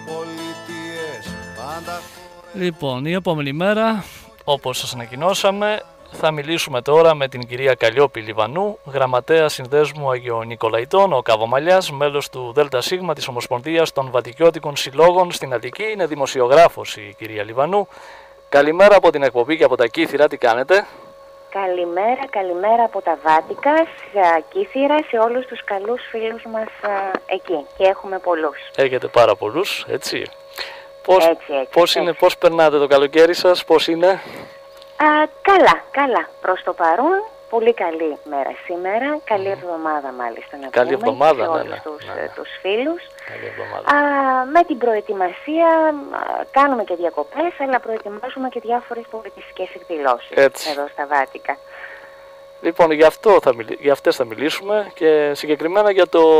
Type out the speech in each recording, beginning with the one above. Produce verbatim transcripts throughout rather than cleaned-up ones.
Λοιπόν, η επόμενη μέρα, όπως σας ανακοινώσαμε, θα μιλήσουμε τώρα με την κυρία Καλλιόπη Λιβανού, γραμματέα Συνδέσμου Αγιονικολαϊτών, ο Καβομαλιάς, μέλος του ΔΣ της Ομοσπονδίας των Βατικιώτικων Συλλόγων στην Αττική. Είναι δημοσιογράφος η κυρία Λιβανού. Καλημέρα από την εκπομπή και από τα Κύθυρα, τι κάνετε? Καλημέρα, καλημέρα από τα Βάτικα, Κύθυρα, σε όλους τους καλούς φίλους μας α, εκεί. Και έχουμε πολλούς. Έχετε πάρα πολλούς, έτσι. Πώς, έτσι, έτσι, πώς, έτσι. Είναι, πώς περνάτε το καλοκαίρι σας, πώς είναι? Α, καλά, καλά. Προς το παρόν, πολύ καλή μέρα σήμερα. Καλή mm. εβδομάδα μάλιστα να καλή πούμε εβδομάδα, σε ναι, όλους ναι, τους, ναι, ναι. τους φίλους. Καλή εβδομάδα. Α, με την προετοιμασία α, κάνουμε και διακοπές, αλλά προετοιμάζουμε και διάφορες πολιτιστικές εκδηλώσεις έτσι. Εδώ στα Βάτικα. Λοιπόν, για, αυτό θα μιλ... για αυτές θα μιλήσουμε και συγκεκριμένα για το...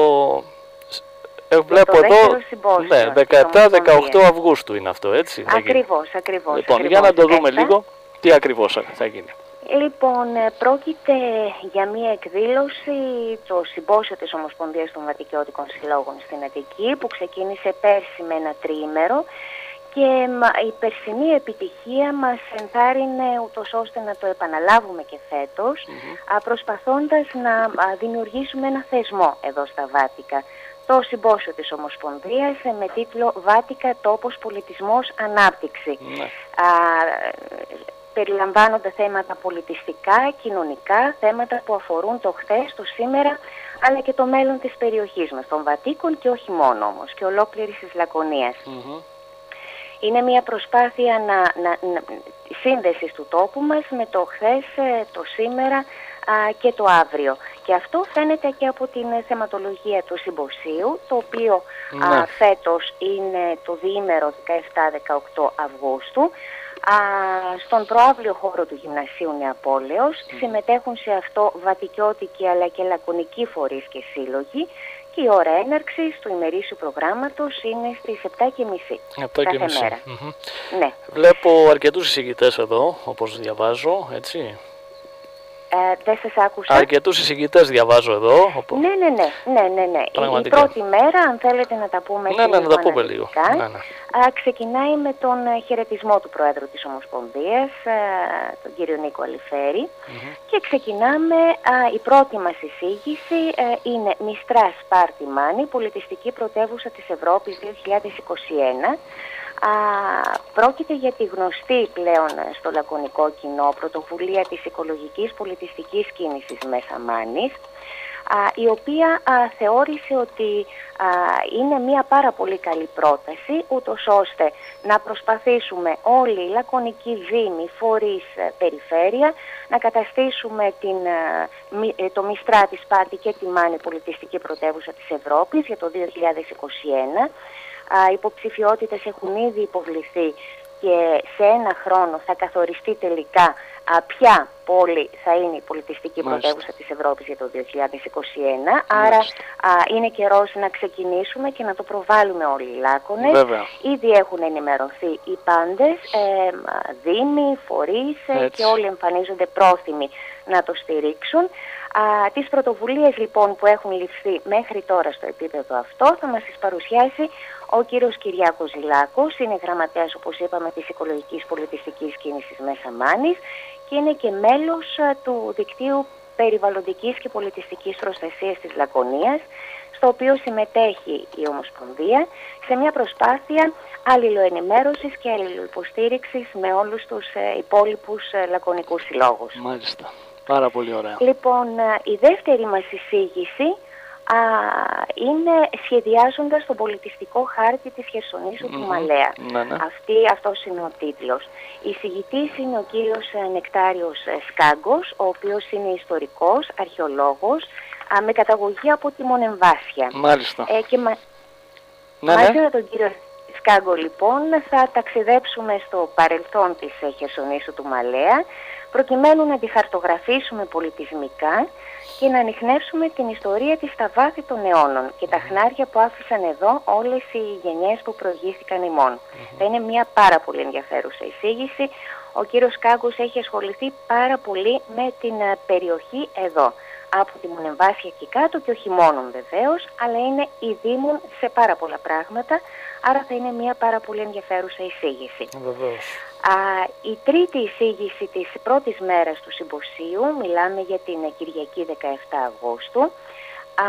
Ε, βλέπω το εδώ, ναι, δεκαεπτά δεκαοκτώ Αυγούστου είναι αυτό, έτσι. Ακριβώς, ακριβώς. Λοιπόν, ακριβώς, για να το δούμε έτσι. λίγο, τι ακριβώς θα γίνει. Λοιπόν, πρόκειται για μια εκδήλωση, το συμπόσιο της Ομοσπονδίας των Βατικιώτικων Συλλόγων στην Αττική, που ξεκίνησε πέρσι με ένα τριήμερο, και η περσινή επιτυχία μας ενθάρρυνε ούτως ώστε να το επαναλάβουμε και φέτος, mm-hmm. προσπαθώντας να δημιουργήσουμε ένα θεσμό εδώ στα Βάτικα. Το συμπόσιο της Ομοσπονδίας με τίτλο «Βάτικα, τόπος, πολιτισμός, ανάπτυξη». Mm-hmm. Α, περιλαμβάνονται θέματα πολιτιστικά, κοινωνικά, θέματα που αφορούν το χθες, το σήμερα, αλλά και το μέλλον της περιοχής μας, των Βατίκων και όχι μόνο όμως, και ολόκληρης της Λακωνίας. Mm-hmm. Είναι μια προσπάθεια να, να, να, σύνδεσης του τόπου μας με το χθες, το σήμερα α, και το αύριο. Και αυτό φαίνεται και από την θεματολογία του συμποσίου, το οποίο ναι. α, φέτος είναι το διήμερο δεκαεπτά δεκαοκτώ Αυγούστου. Α, στον προαύλιο χώρο του Γυμνασίου Νεαπόλεως mm. συμμετέχουν σε αυτό βατικιώτικοι αλλά και λακωνικοί φορείς και σύλλογοι. Και η ώρα έναρξης του ημερήσιου προγράμματος είναι στις επτά και μισή κάθε μέρα. Mm-hmm. Ναι. Βλέπω αρκετούς εισηγητές εδώ, όπως διαβάζω, έτσι. Ε, δεν σας άκουσα. Αρκετούς εισηγητές διαβάζω εδώ. Όπου... Ναι, ναι, ναι, ναι, ναι, ναι. Η πρώτη μέρα, αν θέλετε να τα πούμε, ναι, ναι, να τα πούμε λίγο. Ναι, ναι. Α, ξεκινάει με τον χαιρετισμό του Προέδρου της Ομοσπονδίας, α, τον κύριο Νίκο Αλιφέρη, mm-hmm. και ξεκινάμε, α, η πρώτη μας εισήγηση α, είναι Μιστρά Σπάρτη Μάνη, πολιτιστική πρωτεύουσα της Ευρώπης δύο χιλιάδες είκοσι ένα. Α, πρόκειται για τη γνωστή πλέον στο λακωνικό κοινό πρωτοβουλία της οικολογικής πολιτιστικής κίνησης Μέσα Μάνης, α, η οποία α, θεώρησε ότι α, είναι μια πάρα πολύ καλή πρόταση, ούτως ώστε να προσπαθήσουμε όλοι οι λακωνικοί δήμοι, φορείς, περιφέρεια, να καταστήσουμε την, α, το Μιστρά της Σπάρτη και τη Μάνη πολιτιστική πρωτεύουσα της Ευρώπης για το δύο χιλιάδες είκοσι ένα. Οι υποψηφιότητες έχουν ήδη υποβληθεί και σε ένα χρόνο θα καθοριστεί τελικά α, ποια πόλη θα είναι η πολιτιστική Μάλιστα. πρωτεύουσα της Ευρώπης για το δύο χιλιάδες είκοσι ένα. Μάλιστα. Άρα α, είναι καιρός να ξεκινήσουμε και να το προβάλλουμε όλοι οι λάκωνες. Βέβαια. Ήδη έχουν ενημερωθεί οι πάντες, ε, δήμοι, φορείς ε, και όλοι εμφανίζονται πρόθυμοι να το στηρίξουν. Α, τις πρωτοβουλίες λοιπόν που έχουν ληφθεί μέχρι τώρα στο επίπεδο αυτό θα μας τις παρουσιάσει ο κύριος Κυριάκος Ζηλάκος, είναι γραμματέας, όπως είπαμε, της οικολογικής πολιτιστικής κίνησης Μέσα Μάνης και είναι και μέλος α, του δικτύου περιβαλλοντικής και πολιτιστικής προστασίας της Λακωνίας, στο οποίο συμμετέχει η Ομοσπονδία σε μια προσπάθεια αλληλοενημέρωσης και αλληλοϊποστήριξης με όλους τους ε, υπόλοιπους ε, λακωνικούς συλλόγους. Μάλιστα. Πάρα πολύ ωραία. Λοιπόν, η δεύτερη μας εισήγηση α, είναι σχεδιάζοντας τον πολιτιστικό χάρτη της Χερσονήσου mm-hmm. του Μαλέα. Ναι, ναι. Αυτή, αυτός είναι ο τίτλος. Η εισηγητής είναι ο κύριος Νεκτάριος Σκάγκος, ο οποίος είναι ιστορικός, αρχαιολόγος, α, με καταγωγή από τη Μονεμβάσια. Μάλιστα. Ε, και μα... ναι, μαζί ναι. με τον κύριο Σκάγκο, λοιπόν, θα ταξιδέψουμε στο παρελθόν της Χερσονήσου του Μαλέα, προκειμένου να τη χαρτογραφήσουμε πολιτισμικά και να ανιχνεύσουμε την ιστορία της στα βάθη των αιώνων και τα χνάρια που άφησαν εδώ όλες οι γενιές που προηγήθηκαν ημών. Mm-hmm. Θα είναι μια πάρα πολύ ενδιαφέρουσα εισήγηση. Ο κύριος Κάγκος έχει ασχοληθεί πάρα πολύ με την περιοχή εδώ. από τη Μονεμβάσια και κάτω, και όχι μόνον βεβαίως, αλλά είναι ειδήμων σε πάρα πολλά πράγματα, άρα θα είναι μια πάρα πολύ ενδιαφέρουσα εισήγηση. Βεβαίως. Α, η τρίτη εισήγηση της πρώτης μέρας του συμποσίου, μιλάμε για την Κυριακή δεκαεφτά Αυγούστου, α,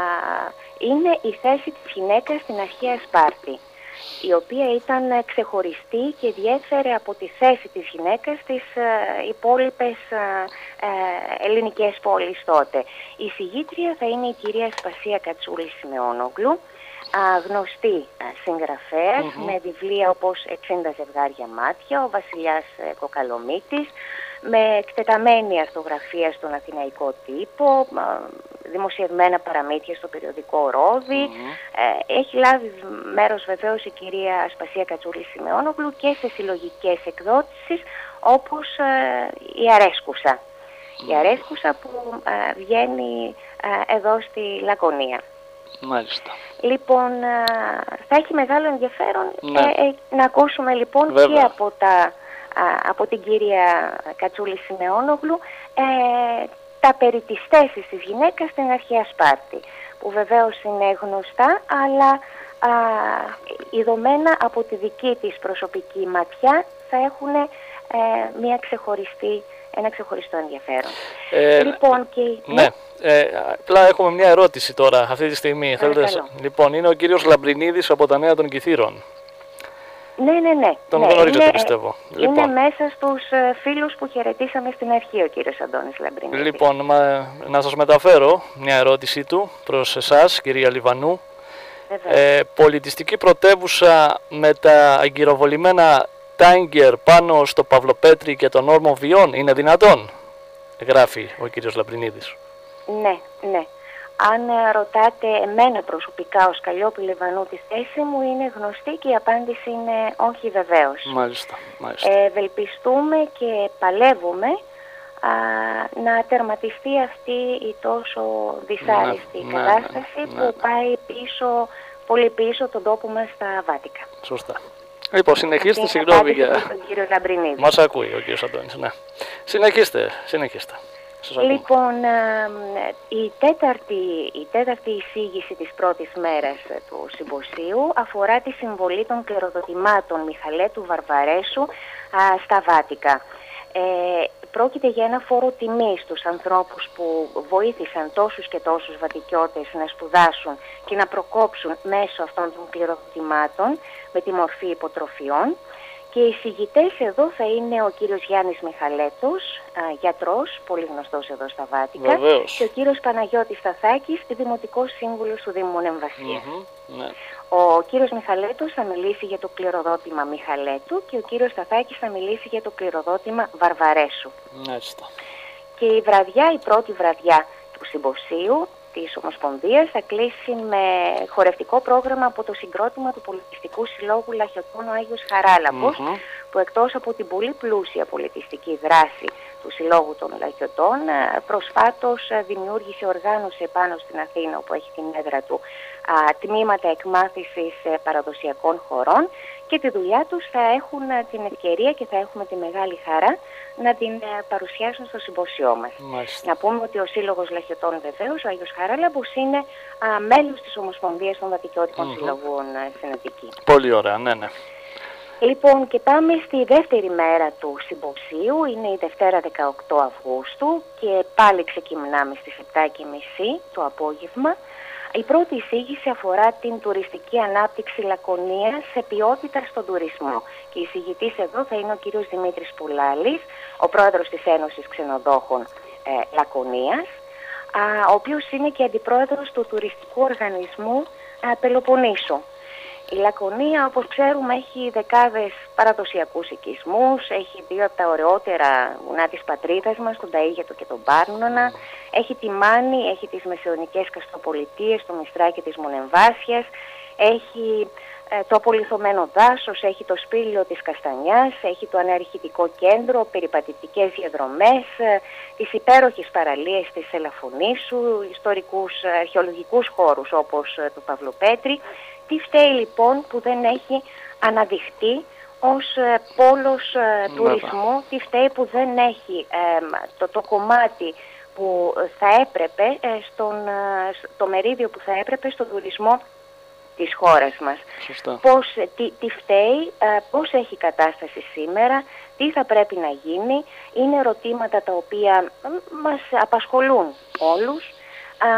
είναι η θέση της γυναίκας στην αρχαία Σπάρτη, η οποία ήταν ξεχωριστή και διέφερε από τη θέση της γυναίκας στις ε, υπόλοιπες ε, ελληνικές πόλεις τότε. Η συγγήτρια θα είναι η κυρία Σπασία Κατσούλη Σιμεώνογλου, α, γνωστή α, συγγραφέας, mm-hmm. με βιβλία όπως εξήντα ζευγάρια μάτια, ο Βασιλιάς ε, Κοκαλομίτης, με εκτεταμένη αρθογραφία στον αθηναϊκό τύπο, δημοσιευμένα παραμύθια στο περιοδικό Ρόδι. Mm-hmm. Ε, έχει λάβει μέρος βεβαίως η κυρία Σπασία Κατσούλη Σιμεώνογλου και σε συλλογικές εκδότησεις όπως ε, η Αρέσκουσα. Mm-hmm. Η Αρέσκουσα που ε, βγαίνει ε, εδώ στη Λακωνία. Μάλιστα. Λοιπόν, ε, θα έχει μεγάλο ενδιαφέρον ναι. ε, ε, να ακούσουμε λοιπόν Βέβαια. και από τα... από την κυρία Κατσούλη Σιμεώνογλου ε, τα περί της θέσης της γυναίκας στην αρχαία Σπάρτη, που βεβαίως είναι γνωστά, αλλά α, ειδωμένα από τη δική της προσωπική ματιά θα έχουν ε, μια ξεχωριστή, ένα ξεχωριστό ενδιαφέρον. Ε, λοιπόν, και... Ναι, ε, απλά έχουμε μια ερώτηση τώρα αυτή τη στιγμή. Θέλετε... Λοιπόν, είναι ο κύριος Λαμπρινίδης από τα Νέα των Κιθήρων. Ναι, ναι, ναι. Τον ναι, γνωρίζετε, είναι, πιστεύω. Είναι λοιπόν. μέσα στους uh, φίλους που χαιρετήσαμε στην αρχή ο κύριος Αντώνης Λαμπρινίδης. Λοιπόν, μα, να σας μεταφέρω μια ερώτησή του προς εσάς, κυρία Λιβανού. Ε, πολιτιστική πρωτεύουσα με τα αγκυροβολημένα τάγκερ πάνω στο Παυλοπέτρι και τον όρμο Βιών, είναι δυνατόν? Γράφει ο κύριος Λαμπρινίδης. Ναι, ναι. Αν ρωτάτε εμένα προσωπικά ως Καλλιόπη Λιβανού τη θέση μου, είναι γνωστή και η απάντηση είναι όχι βεβαίως. Μάλιστα, μάλιστα. Ε, ευελπιστούμε και παλεύουμε α, να τερματιστεί αυτή η τόσο δυσάρεστη ναι, κατάσταση ναι, ναι, ναι, που ναι. πάει πίσω, πολύ πίσω τον τόπο μας στα Βάτικα. Σωστά. Λοιπόν, συνεχίστε, συγγνώμη για... τον κύριο Λαμπρινίδη. Μας ακούει ο κύριος Αντώνης, ναι. Συνεχίστε, συνεχίστε. Λοιπόν, η τέταρτη, η τέταρτη εισήγηση της πρώτης μέρας του συμποσίου αφορά τη συμβολή των κληροδοτημάτων Μιχαλέτου Βαρβαρέσου α, στα Βάτικα. Ε, πρόκειται για ένα φόρο τιμής στους ανθρώπους που βοήθησαν τόσους και τόσους βατικιώτες να σπουδάσουν και να προκόψουν μέσω αυτών των κληροδοτημάτων με τη μορφή υποτροφιών. Και οι εισηγητές εδώ θα είναι ο κύριος Γιάννης Μιχαλέτος, α, γιατρός, πολύ γνωστός εδώ στα Βάτικα, Βεβαίως. και ο κύριος Παναγιώτης Σταθάκης, δημοτικός σύμβουλος του Δήμου Μονεμβασίας. Mm-hmm, ναι. Ο κύριος Μιχαλέτος θα μιλήσει για το κληροδότημα Μιχαλέτου και ο κύριος Σταθάκης θα μιλήσει για το κληροδότημα Βαρβαρέσου. Μάλιστα. Και η βραδιά, η πρώτη βραδιά του συμποσίου της Ομοσπονδίας θα κλείσει με χορευτικό πρόγραμμα από το συγκρότημα του Πολιτιστικού Συλλόγου Λαχιωτών ο Άγιος Χαράλαμπος, mm-hmm. που εκτός από την πολύ πλούσια πολιτιστική δράση του Συλλόγου των Λαχιωτών, προσφάτως δημιούργησε, οργάνωσε πάνω στην Αθήνα, όπου έχει την έδρα του, τμήματα εκμάθησης παραδοσιακών χωρών, και τη δουλειά τους θα έχουν την ευκαιρία και θα έχουμε τη μεγάλη χαρά να την παρουσιάσουν στο συμπόσιό μας. Μάλιστα. Να πούμε ότι ο Σύλλογος Λαχιωτών βεβαίως, ο Άγιος Χαράλαμπος, είναι α, μέλος της Ομοσπονδίας των Βατικιώτικων mm-hmm. Συλλογών στην Αττική. Πολύ ωραία, ναι, ναι. Λοιπόν, και πάμε στη δεύτερη μέρα του συμποσίου, είναι η Δευτέρα δεκαοκτώ Αυγούστου και πάλι ξεκινάμε στις επτά και μισή το απόγευμα. Η πρώτη εισήγηση αφορά την τουριστική ανάπτυξη Λακωνίας σε ποιότητα στον τουρισμό. Και η εισηγητής εδώ θα είναι ο κύριος Δημήτρης Πουλάλης, ο πρόεδρος της Ένωσης Ξενοδόχων ε, Λακωνίας, α, ο οποίος είναι και αντιπρόεδρος του τουριστικού οργανισμού α, Πελοποννήσου. Η Λακωνία, όπως ξέρουμε, έχει δεκάδες παραδοσιακούς οικισμούς, έχει δύο από τα ωραιότερα βουνά της πατρίδας μας, τον Ταΐγετο και τον Πάρνονα, mm. έχει τη Μάνη, έχει τις μεσαιωνικές καστροπολιτείες, το Μιστράκι της Μονεμβάσιας, έχει ε, το απολιθωμένο δάσος, έχει το σπήλαιο της Καστανιάς, έχει το αναρχητικό κέντρο, περιπατητικές διαδρομές, ε, τις υπέροχες παραλίες της Ελαφωνήσου, ιστορικούς αρχαιολογικούς χώρους όπως ε, το Παυλοπέτρι. Τι φταίει λοιπόν που δεν έχει αναδειχτεί ως ε, πόλος ε, τουρισμού, τι φταίει που δεν έχει ε, το, το κομμάτι που θα έπρεπε, στον, το μερίδιο που θα έπρεπε στον τουρισμό της χώρας μας. Σωστά. Πώς, τι, τι φταίει, πώς έχει κατάσταση σήμερα, τι θα πρέπει να γίνει. Είναι ερωτήματα τα οποία μας απασχολούν όλους. Α,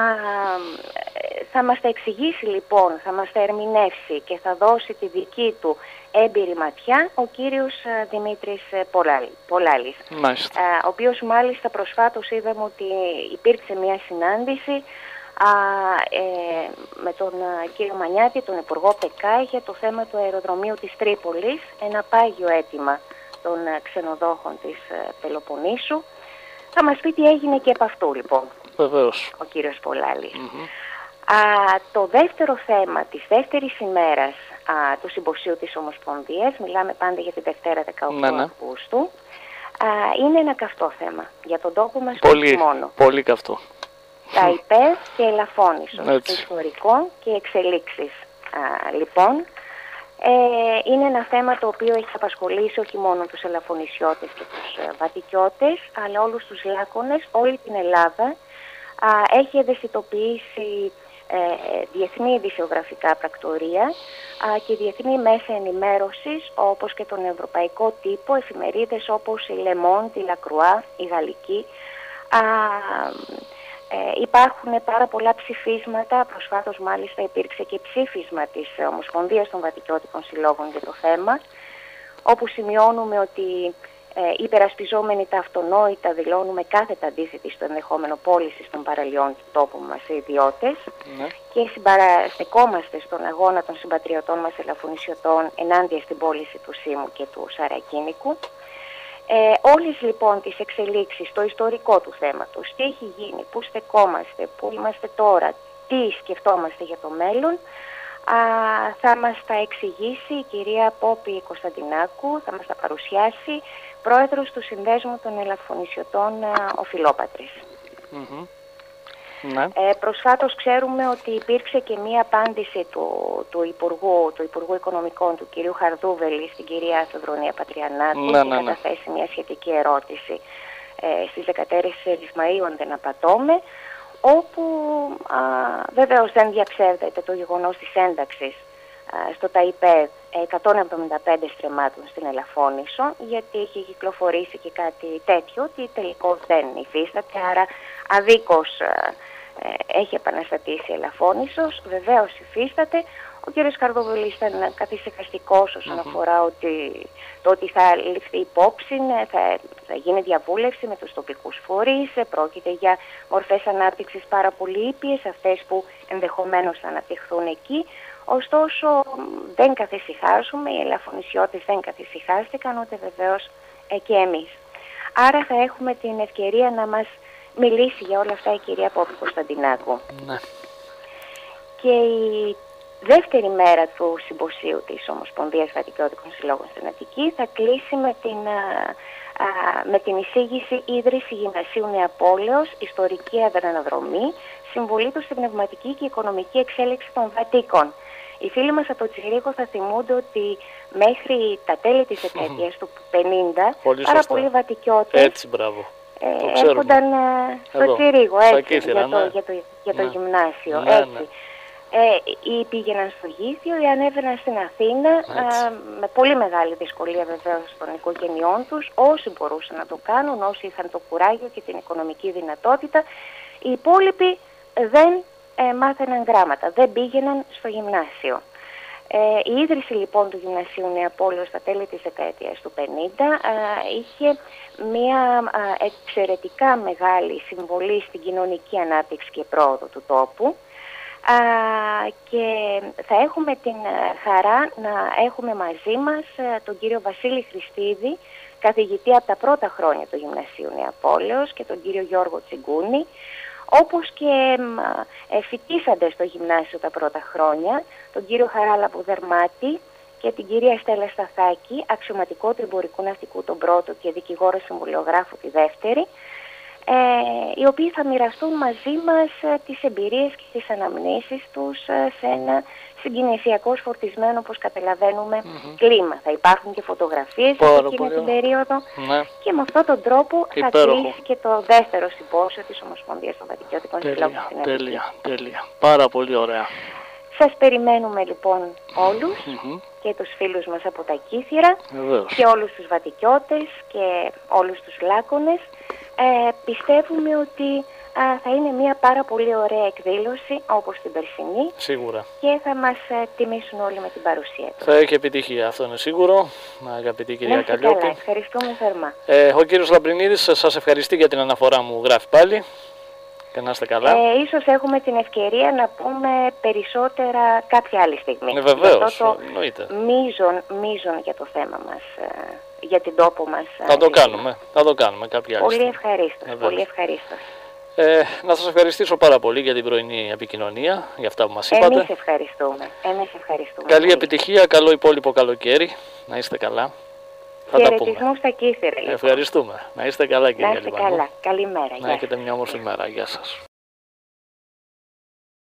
θα μας τα εξηγήσει λοιπόν, θα μας τα ερμηνεύσει και θα δώσει τη δική του έμπειρη ματιά ο κύριος Δημήτρης Πολάλης, μάλιστα. ο οποίος μάλιστα προσφάτως είδαμε ότι υπήρξε μια συνάντηση α, ε, με τον κύριο Μανιάτη, τον Υπουργό ΠΕΚΑ, για το θέμα του αεροδρομίου της Τρίπολης, ένα πάγιο αίτημα των ξενοδόχων της Πελοποννήσου. Θα μας πει τι έγινε και από αυτού λοιπόν. Βεβαίως. Ο κύριος Πολάλης. Mm-hmm. Α, το δεύτερο θέμα της δεύτερης ημέρας α, του Συμποσίου της Ομοσπονδίας, μιλάμε πάντα για τη Δευτέρα δεκαοκτώ ναι, ναι. Αυγούστου, α, είναι ένα καυτό θέμα για τον τόπο μας, πολύ, μόνο. Πολύ καυτό. Τα ΙΠΕΔ και Ελαφώνησος, ιστορικό και εξελίξεις. Α, λοιπόν, ε, είναι ένα θέμα το οποίο έχει απασχολήσει όχι μόνο τους Ελαφωνησιώτες και τους ε, Βατικιώτες, αλλά όλους τους Λάκωνες, όλη την Ελλάδα. Α, έχει ευαισθητοποιήσει ε, διεθνή ειδησιογραφικά πρακτορία α, και διεθνή μέσα ενημέρωσης, όπως και τον ευρωπαϊκό τύπο, εφημερίδες όπως η Le Monde, η La Croix, η Γαλλική. Α, ε, υπάρχουν πάρα πολλά ψηφίσματα, προσφάτως μάλιστα υπήρξε και ψήφισμα της Ομοσπονδίας των Βατικιώτικων Συλλόγων για το θέμα, όπου σημειώνουμε ότι Ε, υπερασπιζόμενοι τα αυτονόητα δηλώνουμε κάθετα αντίθετη στο ενδεχόμενο πώληση των παραλιών του τόπου μας οι ιδιώτες, ναι. και συμπαραστεκόμαστε στον αγώνα των συμπατριωτών μας Ελαφωνησιωτών ενάντια στην πώληση του Σήμου και του Σαρακίνικου. Ε, όλες λοιπόν τις εξελίξεις, το ιστορικό του θέματος, τι έχει γίνει, πού στεκόμαστε, πού είμαστε τώρα, τι σκεφτόμαστε για το μέλλον, α, θα μας τα εξηγήσει η κυρία Πόπη Κωνσταντινάκου, θα μας τα παρουσιάσει, πρόεδρος του Συνδέσμου των Ελαφωνησιωτών Οφειλόπατρης. Mm-hmm. Ναι. Ε, προσφάτως ξέρουμε ότι υπήρξε και μία απάντηση του, του, Υπουργού, του Υπουργού Οικονομικών, του κυρίου Χαρδούβελη, στην κυρία Θεοδρονία Πατριανάκου, ναι, και ναι, ναι. καταθέσει μια σχετική ερώτηση ε, στις δεκατέσσερις Μαΐου, αν δεν απατώμε, όπου α, βεβαίως δεν διαψεύδεται το γεγονός της ένταξης α, στο ΤΑΙΠΕΔ εκατόν εβδομήντα πέντε στρεμμάτων στην Ελαφώνησο, γιατί είχε κυκλοφορήσει και κάτι τέτοιο, ότι τελικώς δεν υφίσταται, άρα αδίκως ε, έχει επαναστατήσει η Ελαφώνησος. Βεβαίως υφίσταται. Ο κ. Καρδοβολής ήταν καθησυχαστικός όσον mm-hmm. αφορά ότι, το ότι θα ληφθεί υπόψη, θα, θα γίνει διαβούλευση με τους τοπικούς φορείς, πρόκειται για μορφές ανάπτυξης πάρα πολύ ήπιες, αυτές που ενδεχομένως θα αναπτυχθούν εκεί. Ωστόσο δεν καθησυχάζουμε, οι Ελαφωνησιώτες δεν καθησυχάστηκαν, ούτε βεβαίως ε, και εμείς. Άρα θα έχουμε την ευκαιρία να μας μιλήσει για όλα αυτά η κυρία Πόπη Κωνσταντινάκου. Ναι. Και η δεύτερη μέρα του Συμποσίου της Ομοσπονδίας Βατικιώτικων Συλλόγων στην Αττική θα κλείσει με την, α, α, με την εισήγηση ίδρυση Γυμνασίου Νεαπόλεως, ιστορική αδρανοδρομή, συμβολή του στην πνευματική και οικονομική εξέλιξη των Βατίκων. Οι φίλοι μας από το Τσιρίκο θα θυμούνται ότι μέχρι τα τέλη της δεκαετίας του πενήντα πολύ πάρα πολλοί Βατικιώτες έτσι, μπράβο. Ε, έρχονταν στο Τσιρίκο, έτσι, Κύθυρα, για το, ναι. για το, για το ναι. γυμνάσιο, ναι, έτσι. Ναι. Ε, ή πήγαιναν στο Γήθιο ή ανέβαιναν στην Αθήνα, α, με πολύ μεγάλη δυσκολία βεβαίως των οικογενειών τους, όσοι μπορούσαν να το κάνουν, όσοι είχαν το κουράγιο και την οικονομική δυνατότητα. Οι υπόλοιποι δεν ε, μάθαιναν γράμματα, δεν πήγαιναν στο γυμνάσιο. Ε, η ίδρυση λοιπόν του Γυμνασίου Νεαπόλεως στα τέλη της δεκαετίας του πενήντα α, είχε μια α, εξαιρετικά μεγάλη συμβολή στην κοινωνική ανάπτυξη και πρόοδο του τόπου, α, και θα έχουμε την χαρά να έχουμε μαζί μας α, τον κύριο Βασίλη Χριστίδη, καθηγητή από τα πρώτα χρόνια του Γυμνασίου Νεαπόλεως, και τον κύριο Γιώργο Τσιγκούνη, όπως και ε, φοιτήσαντες στο γυμνάσιο τα πρώτα χρόνια, τον κύριο Χαράλα Πουδερμάτη και την κυρία Στέλλα Σταθάκη, αξιωματικό του εμπορικού ναυτικού τον πρώτο και δικηγόρο συμβουλιογράφου τη δεύτερη, ε, οι οποίοι θα μοιραστούν μαζί μας ε, τις εμπειρίες και τις αναμνήσεις τους ε, σε ένα συγκινησιακώς φορτισμένο, όπως καταλαβαίνουμε, Mm-hmm. κλίμα. Θα υπάρχουν και φωτογραφίες από εκείνη την περίοδο Ναι. και με αυτόν τον τρόπο Υπέροχο. θα κλείσει και το δεύτερο συμπόσιο της Ομοσπονδίας των Βατικιώτικων Συλλόγων Τέλεια, στην Αττική. τέλεια, τέλεια. Πάρα πολύ ωραία. Σας περιμένουμε λοιπόν όλους Mm-hmm. και τους φίλους μας από τα Κύθυρα Βεβαίως. και όλους τους Βατικιώτες και όλους τους Λάκωνες. Ε, πιστεύουμε ότι α, θα είναι μια πάρα πολύ ωραία εκδήλωση όπως την περσινή Σίγουρα. και θα μας ε, τιμήσουν όλοι με την παρουσία τους. Θα έχει επιτυχία, αυτό είναι σίγουρο. Αγαπητή κυρία Να είστε Καλλιόπη. καλά, ευχαριστούμε θερμά. Ε, ο κύριος Λαμπρινίδης σας ευχαριστεί για την αναφορά μου, γράφει πάλι. Και να είστε καλά. Ε, ίσως έχουμε την ευκαιρία να πούμε περισσότερα κάποια άλλη στιγμή. Ναι, βεβαίως, Για αυτό το εννοείται. μείζον, μείζον για το θέμα μας, ε, για την τόπο μας. Θα ε, το ζήτημα. κάνουμε, θα το κάνουμε κάποια άλλη Πολύ στιγμή. ευχαρίστως, Βεβαίως. πολύ ευχαρίστως. Ε, να σας ευχαριστήσω πάρα πολύ για την πρωινή επικοινωνία, για αυτά που μας είπατε. Εμείς ευχαριστούμε. Εμείς ευχαριστούμε. Καλή πολύ. επιτυχία, καλό υπόλοιπο καλοκαίρι. Να είστε καλά. Θα τα πούμε. Χαιρετισμούς στα Κύθυρα, λοιπόν. Ευχαριστούμε. Να είστε καλά, Να κυρία είστε Λιβανού. καλά. Καλημέρα. Να Γεια έχετε σας. μια όμορφη μέρα. Γεια σας.